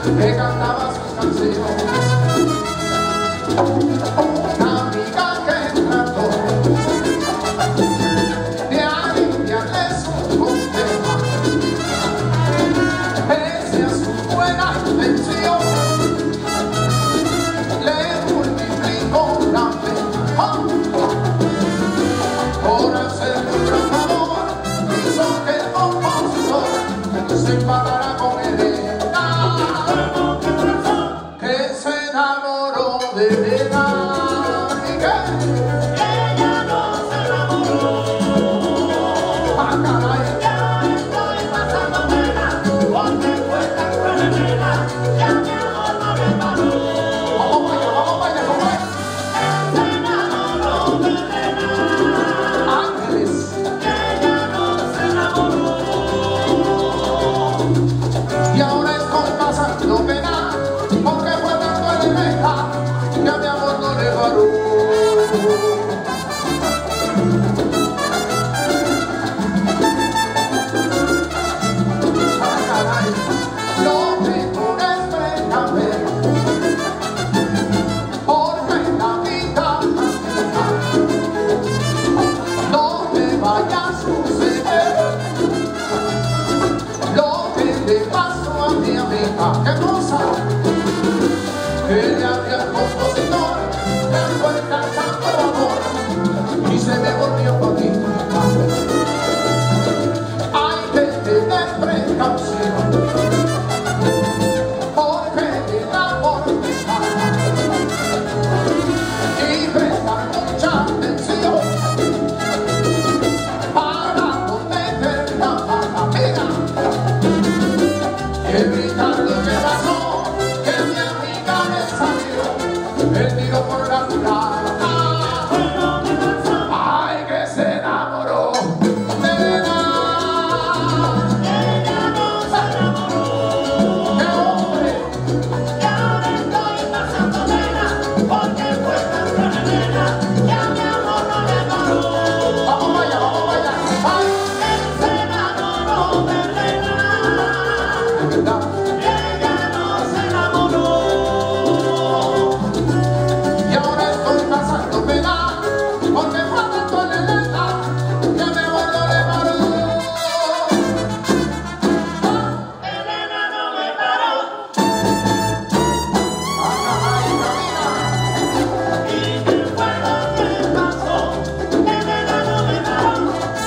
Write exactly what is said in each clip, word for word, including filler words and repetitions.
que cantaba sus canciones. Una amiga que trató de aliviarle su problema, pese a su buena intención, le multiplicó la pena. Por hacer un gran favor, hizo que el compositor se empatara con Elena, que se enamoró de Elena. Miguel, ella no se enamoró. ¡ah, caray! Ya estoy pasando pena, porque fue tan cruel Elena, ya mi amor no le paró. Vamos para allá, vamos para allá, ¿cómo es? Se enamoró de Elena, Ángeles, ella no se enamoró. y ahora estoy pasando pena, porque fue tanto Elena, que a mi amor no le paró. ¡Ah, caray! Lo mejor es ver, porque la vida no te vaya a suceder lo que le pasó a mi amiga. ¡Qué cosa! Que le había el compositor, le fue cantando amor y se me volvió bonita. Hay que tener precaución, porque el amor me sana, y prestar mucha atención para no meter la pata. Mira, evitar lo que pasó, que mi amiga me salió el tiro por la culata. Ay, que se enamoró de Elena. Ella no se enamoró. ¡Qué hombre! Y ahora estoy pasando pena, porque fue tan cruel Elena, ya mi amor no le paró. Vamos para allá, vamos para allá. ¡Ay! Él se enamoró de Elena, De verdad. ella no se enamoró. Y ahora estoy pasando pena, porque fue tanto Elena, que a mi amor no le paró. Elena no me paró. ¡Ay, ay, camina! ¿Y qué fue lo que pasó? Elena no me paró.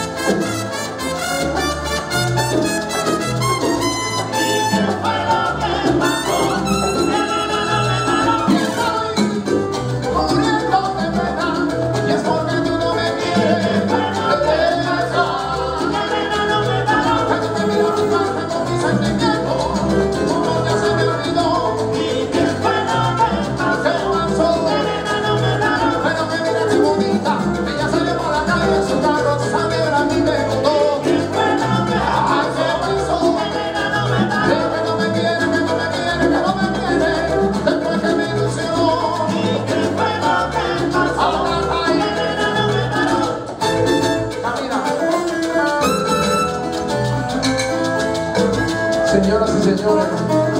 ¿Y qué fue lo que pasó? Elena no me paró. Y estoy muriendo de pena, y es porque tú no me quieres. De verdad. Elena no me paró. Tengo que mirarte con mis sentimientos, como ya se me olvidó. ¿Y qué fue lo que pasó? ¿Qué pasó? Elena no me paró. Pero que mira qué bonita, ella salió por la calle en su carro, sabe a mí me gustó. ¿Qué fue lo que Ay, ¿qué pasó? Elena no me paró. Pero que no me quiere, que no me quiere, que no me quiere, después que me ilusionó. ¿Qué fue lo que pasó? Ahora, ay, Elena no me paró. camina. Señoras y señores,